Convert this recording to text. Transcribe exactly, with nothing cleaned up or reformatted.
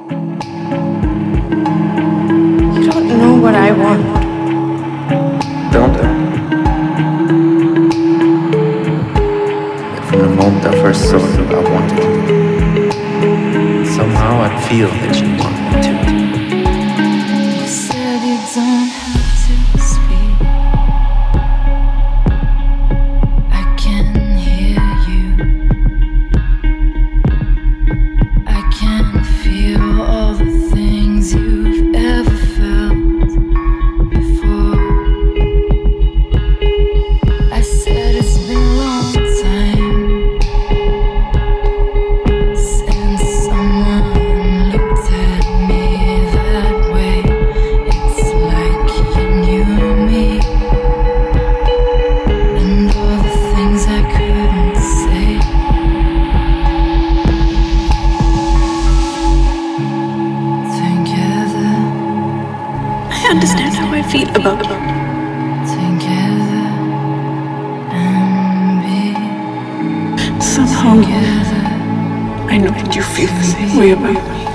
You don't know what I want. Don't I? But from the moment I first saw you, I wanted you. Somehow I feel that you want me to. You said you don't have to speak. I can hear you. I can feel all the things you've ever felt before. I said it's been a long time since someone looked at me that way. It's like you knew me, and all the things I couldn't say. Together, I understand how I feel about you. together, and be Somehow, together. I know that you feel the same way about me.